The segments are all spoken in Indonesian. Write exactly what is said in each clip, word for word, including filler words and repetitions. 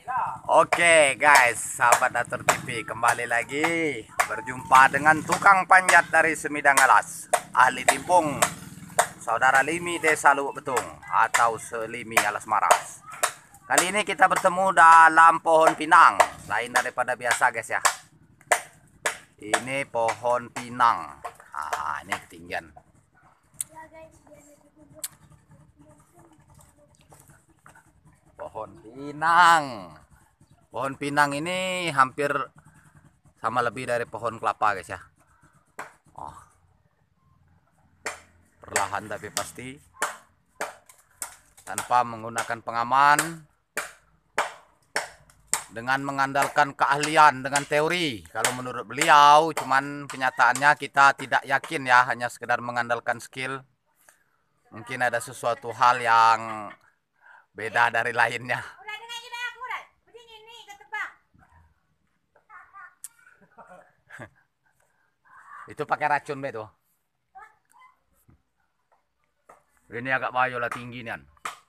Oke guys, sahabat Natur T V, kembali lagi berjumpa dengan tukang panjat dari Semidang Alas, ahli timpung, saudara Limi Desa Lubuk Betung atau Selimi Alas Maras. Kali ini kita bertemu dalam pohon pinang, lain daripada biasa guys ya. Ini pohon pinang. Ah, ini ketinggian. Pohon pinang. Pohon pinang ini hampir sama lebih dari pohon kelapa guys ya. Oh. Perlahan tapi pasti, tanpa menggunakan pengaman, dengan mengandalkan keahlian dengan teori. Kalau menurut beliau, cuman kenyataannya kita tidak yakin ya, hanya sekedar mengandalkan skill. Mungkin ada sesuatu hal yang beda dari lainnya. Itu pakai racun betul. Ini agak bahaya lah, tinggi nih.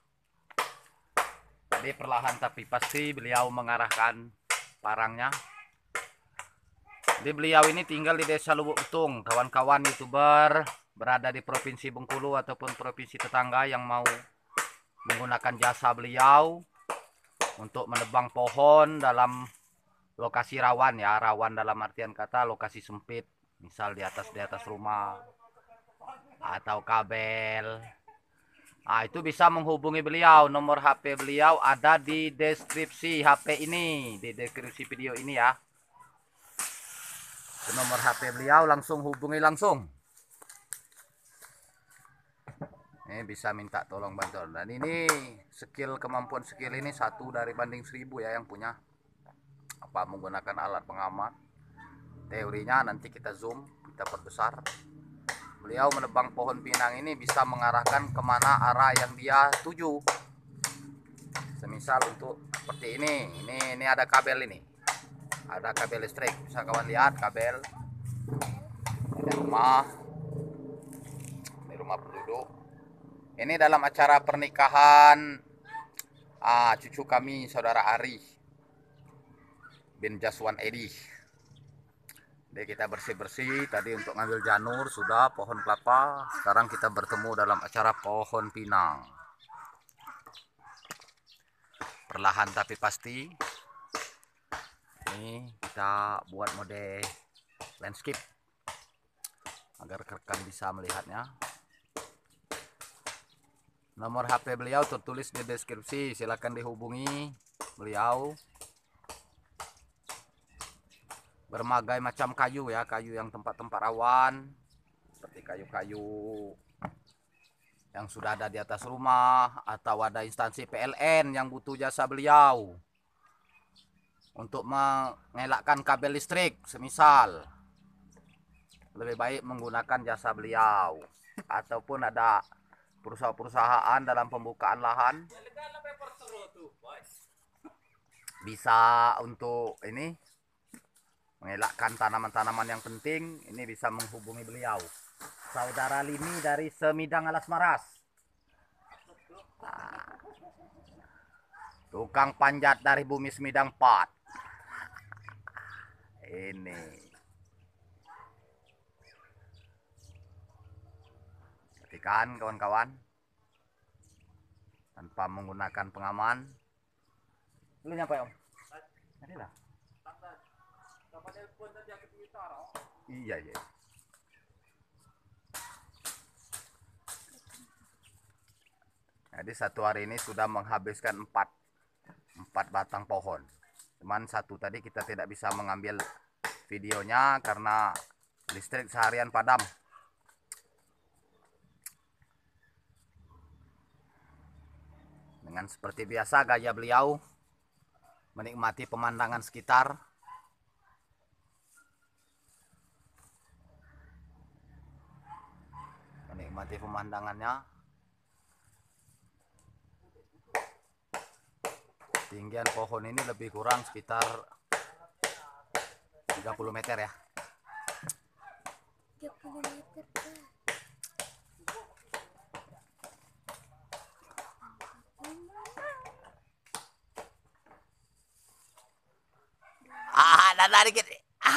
Jadi perlahan tapi pasti beliau mengarahkan parangnya. Jadi beliau ini tinggal di Desa Lubuk Betung. Kawan-kawan YouTuber berada di Provinsi Bengkulu ataupun provinsi tetangga yang mau menggunakan jasa beliau untuk menebang pohon dalam lokasi rawan ya, rawan dalam artian kata lokasi sempit, misal di atas di atas rumah atau kabel. Nah, itu bisa menghubungi beliau. Nomor H P beliau ada di deskripsi H P ini, di deskripsi video ini ya. Nomor H P beliau, langsung hubungi langsung. Ini bisa minta tolong bantuan. Dan ini skill, kemampuan skill ini satu dari banding seribu ya yang punya. Apa menggunakan alat pengaman. Teorinya nanti kita zoom, kita perbesar. Beliau menebang pohon pinang ini bisa mengarahkan kemana arah yang dia tuju. Semisal untuk seperti ini, ini ini ada kabel ini, ada kabel listrik. Bisa kawan lihat kabel. Ini rumah, ini rumah penduduk. Ini dalam acara pernikahan ah, cucu kami, saudara Ari bin Jaswan Edi. Jadi kita bersih-bersih tadi untuk ngambil janur, sudah pohon kelapa. Sekarang kita bertemu dalam acara pohon pinang. Perlahan tapi pasti. Ini kita buat mode landscape agar rekan bisa melihatnya. Nomor H P beliau tertulis di deskripsi, silakan dihubungi beliau. Berbagai macam kayu ya, kayu yang tempat-tempat rawan, seperti kayu-kayu yang sudah ada di atas rumah, atau ada instansi P L N yang butuh jasa beliau untuk mengelakkan kabel listrik semisal, lebih baik menggunakan jasa beliau. Ataupun ada perusahaan-perusahaan dalam pembukaan lahan, bisa untuk ini mengelakkan tanaman-tanaman yang penting, ini bisa menghubungi beliau, saudara Limi dari Semidang Alas Maras. Nah, tukang panjat dari bumi Semidang empat. Ini perhatikan kawan-kawan, tanpa menggunakan pengaman. Lu nyapa ya om? Inilah. Iya iya. Jadi satu hari ini sudah menghabiskan empat empat batang pohon. Cuman satu tadi kita tidak bisa mengambil videonya karena listrik seharian padam. Dengan seperti biasa gaya beliau menikmati pemandangan sekitar. Menikmati pemandangannya. Tinggian pohon ini lebih kurang sekitar tiga puluh meter ya. tiga puluh meter. Dada dikit.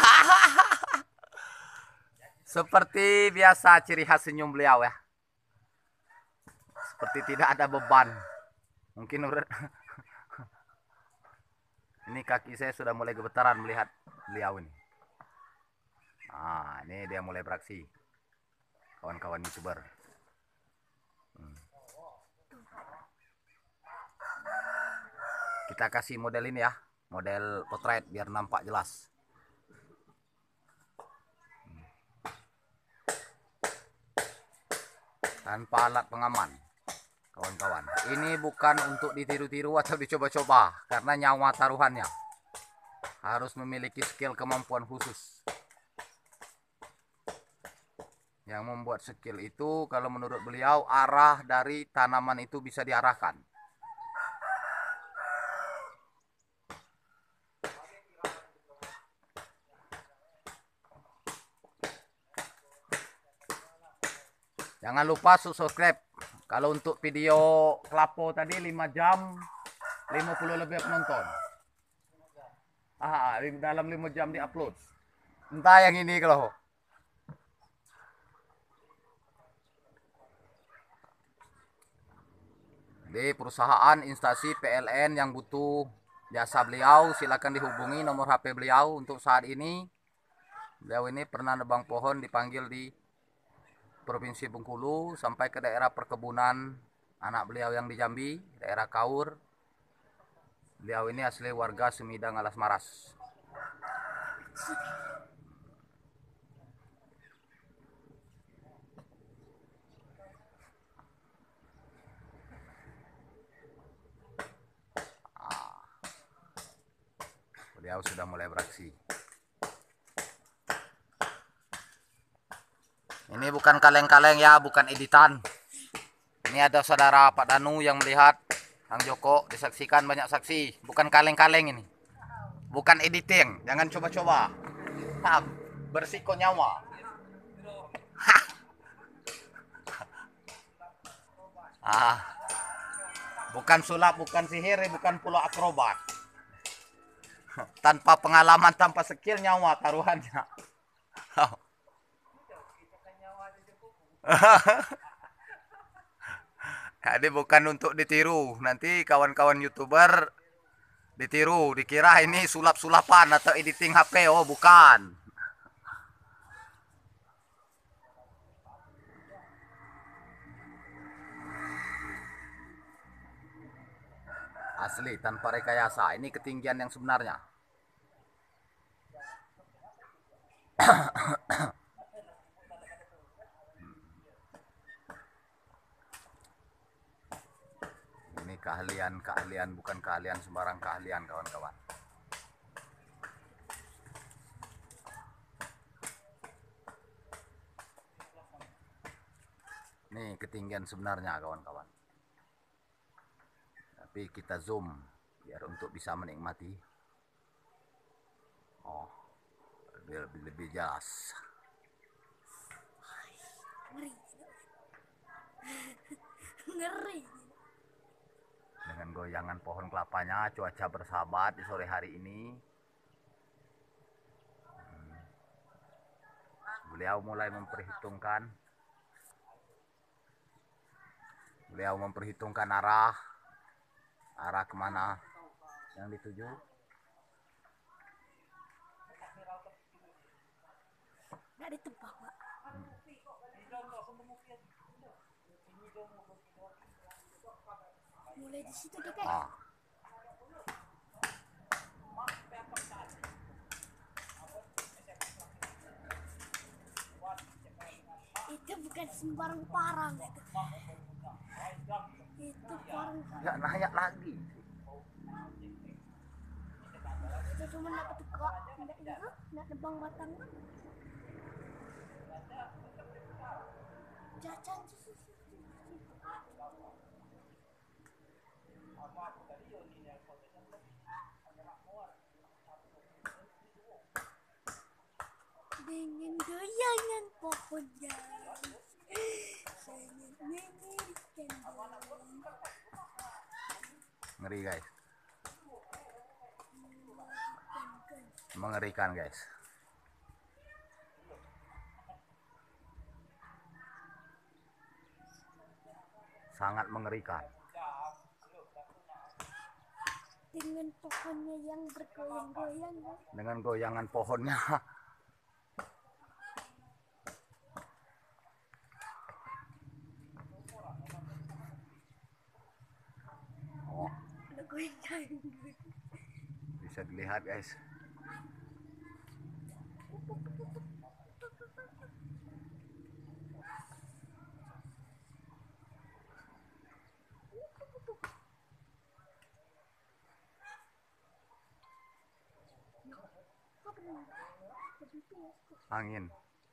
Seperti biasa ciri khas senyum beliau ya. Seperti tidak ada beban. Mungkin urat. Ini kaki saya sudah mulai gemetaran melihat beliau ini. Nah, ini dia mulai beraksi. Kawan-kawan YouTuber. Hmm. Kita kasih model ini ya, model potret biar nampak jelas. Tanpa alat pengaman, kawan-kawan. Ini bukan untuk ditiru-tiru atau dicoba-coba, karena nyawa taruhannya. Harus memiliki skill kemampuan khusus. Yang membuat skill itu, kalau menurut beliau, arah dari tanaman itu bisa diarahkan. Jangan lupa subscribe. Kalau untuk video kelapo tadi lima jam lima puluh lebih penonton. Ah, dalam lima jam di-upload. Entah yang ini kalau. Di perusahaan instansi P L N yang butuh jasa beliau, silakan dihubungi nomor H P beliau. Untuk saat ini beliau ini pernah nebang pohon, dipanggil di Provinsi Bengkulu sampai ke daerah perkebunan anak beliau yang di Jambi, daerah Kaur. Beliau ini asli warga Semidang Alas Maras. Ah, beliau sudah mulai beraksi. Ini bukan kaleng-kaleng ya, bukan editan. Ini ada saudara Pak Danu yang melihat Kang Joko, disaksikan banyak saksi. Bukan kaleng-kaleng ini. Bukan editing, jangan coba-coba. Nah, bersiko nyawa. Ah, bukan sulap, bukan sihir, bukan pula akrobat. Tanpa pengalaman, tanpa skill, nyawa taruhannya. Jadi bukan untuk ditiru. Nanti kawan-kawan YouTuber ditiru, dikira ini sulap-sulapan atau editing H P. Oh, bukan. Asli, tanpa rekayasa. Ini ketinggian yang sebenarnya. Ini keahlian-keahlian, bukan keahlian sembarang keahlian, kawan-kawan. Ini ketinggian sebenarnya, kawan-kawan. Tapi kita zoom biar untuk bisa menikmati. Oh, lebih lebih, lebih jelas. Ngeri. Ngeri. Dengan goyangan pohon kelapanya, cuaca bersahabat di sore hari ini. Hmm. Beliau mulai memperhitungkan. Beliau memperhitungkan arah. Arah kemana yang dituju. Nggak ditebak, Pak. Hmm. Mulai di situ deh, ah. Itu bukan sembarang parang itu. Itu parang. Nggak naik lagi. Itu cuma nak ketukak, nggak itu, nggak nebang batang. Cacan susu. Dengan goyangan pohonnya, sangat mengerikan. Ngeri, guys. Mengerikan guys. Sangat mengerikan. Dengan pohonnya yang bergoyang-goyang. Dengan goyangan pohonnya. Oh, bisa dilihat guys. Angin.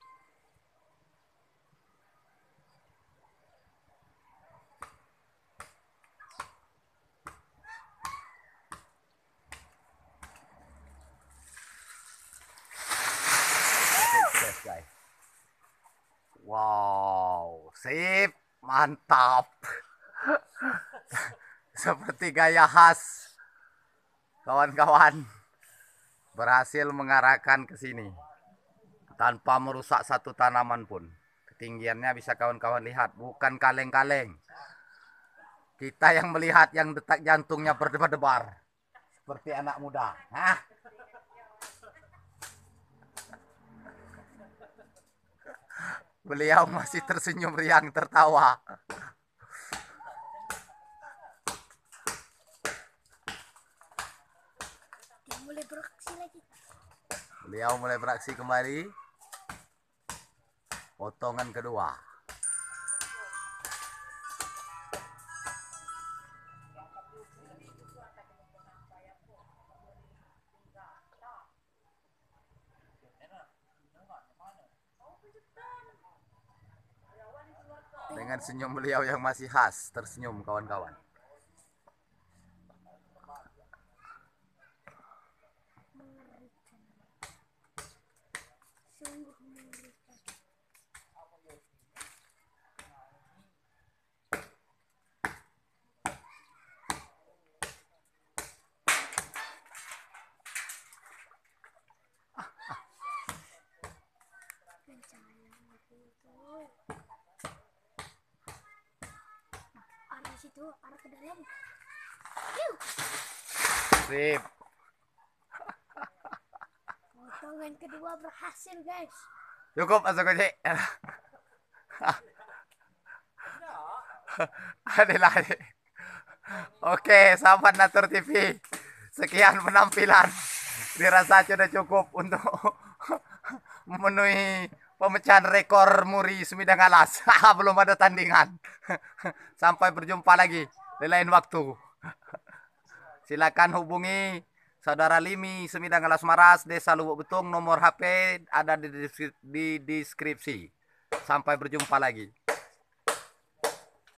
Sukses guys. Wow, sip, mantap. Seperti gaya khas kawan-kawan, berhasil mengarahkan ke sini tanpa merusak satu tanaman pun. Ketinggiannya bisa kawan-kawan lihat, bukan kaleng-kaleng. Kita yang melihat yang detak jantungnya berdebar-debar seperti anak muda. Hah? Beliau masih tersenyum riang tertawa. Dia mulai beraksi lagi. Beliau mulai beraksi kembali. Potongan kedua. Dengan senyum beliau yang masih khas, tersenyum kawan-kawan. Sungguh mengerikan. Arah situ, arah ke dalam. Sip. Potongan kedua berhasil guys. Cukup masuk kunci. Ada lagi. Oke, sahabat Natur T V. Sekian penampilan. Dirasa sudah cukup untuk memenuhi pemecahan rekor muri Sumedang Alas. Belum ada tandingan. Sampai berjumpa lagi di lain waktu. Silakan hubungi Saudara Limi Sumedang Alas Maras, Desa Lubuk Betung. Nomor H P ada di deskripsi. Sampai berjumpa lagi.